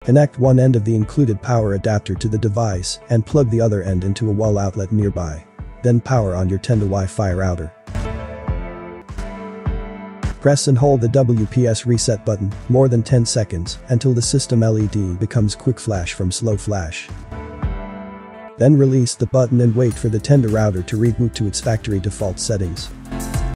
Connect one end of the included power adapter to the device and plug the other end into a wall outlet nearby. Then power on your Tenda Wi-Fi router. Press and hold the WPS reset button more than 10 seconds until the system LED becomes quick flash from slow flash. Then release the button and wait for the Tenda router to reboot to its factory default settings.